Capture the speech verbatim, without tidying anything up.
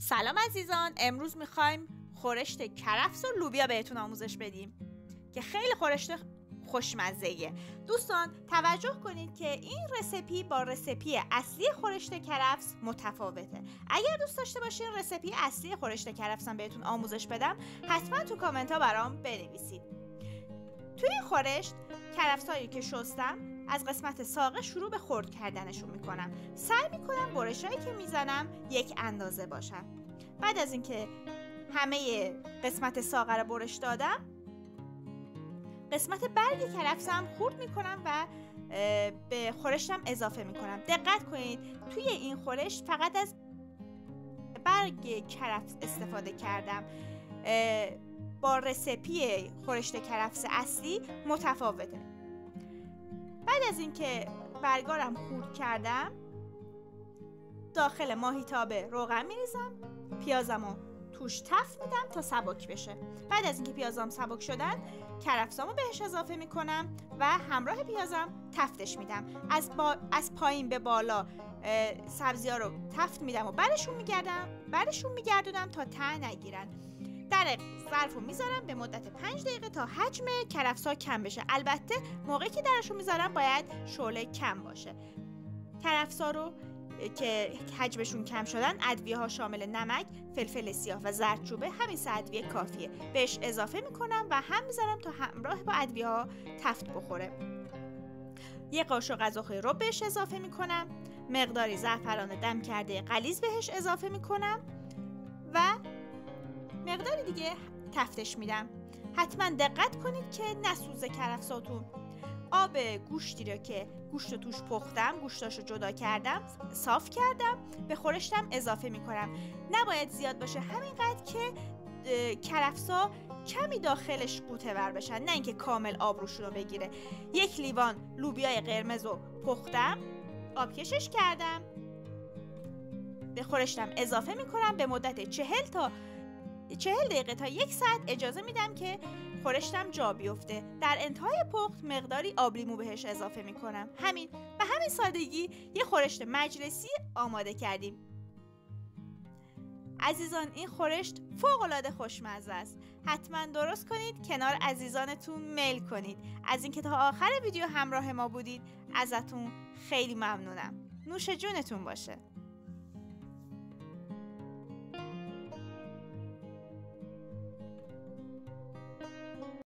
سلام عزیزان، امروز میخوایم خورشت کرفس و لوبیا بهتون آموزش بدیم که خیلی خورشت خوشمزه‌ایه. دوستان توجه کنید که این رسیپی با رسیپی اصلی خورشت کرفس متفاوته. اگر دوست داشته باشین رسیپی اصلی خورشت کرفس هم بهتون آموزش بدم، حتما تو کامنت ها برام بنویسید. توی این خورشت کرفسایی که شستم از قسمت ساقه شروع به خرد کردنشون میکنم. سعی میکنم برشایی که میزنم یک اندازه باشن. بعد از اینکه همه قسمت ساقه رو برش دادم، قسمت برگ کرفسم خورد میکنم و به خورشتم اضافه میکنم. دقت کنید توی این خورشت فقط از برگ کرفس استفاده کردم. با رسیپی خورشت کرفس اصلی متفاوته. بعد از اینکه برگارم خورد کردم، داخل ماهیتاب روغن میریزم، پیازمو توش تفت میدم تا سبک بشه. بعد از اینکه پیازام سبک شدن، کرفسامو بهش اضافه میکنم و همراه پیازم تفتش میدم. از, با... از پایین به بالا سبزی ها رو تفت میدم و برشون میگردم برشون میگردونم تا ته نگیرن. در ظرفو میذارم به مدت پنج دقیقه تا حجم کرفسا کم بشه. البته موقعی که درشو میذارم باید شعله کم باشه. کرفسا رو که حجمشون کم شدن، ادویه ها شامل نمک، فلفل سیاه و زردچوبه، همین سه ادویه کافیه. بهش اضافه میکنم و هم میذارم تا همراه با ادویه ها تفت بخوره. یه قاشق غذاخوری رب بهش اضافه میکنم، مقداری زعفران دم کرده غلیظ بهش اضافه میکنم و مقداری دیگه تفتش میدم. حتما دقت کنید که نسوزه کرفساتون. آب گوشتی رو که گوشت رو توش پختم، گوشتاشو جدا کردم، صاف کردم، به خورشتم اضافه میکنم. نباید زیاد باشه، همینقدر که کرفسا کمی داخلش قوطه ور بشن، نه اینکه کامل آب روشون رو بگیره. یک لیوان لوبیای قرمز رو پختم، آبکشش کردم، به خورشتم اضافه میکنم. به مدت چهل تا چهل دقیقه تا یک ساعت اجازه میدم که خورشتم جا بیفته. در انتهای پخت مقداری آب لیمو بهش اضافه میکنم. همین و همین سادگی یه خورشت مجلسی آماده کردیم. عزیزان، این خورشت فوق‌العاده خوشمزه است. حتما درست کنید، کنار عزیزانتون میل کنید. از اینکه تا آخر ویدیو همراه ما بودید ازتون خیلی ممنونم. نوش جونتون باشه.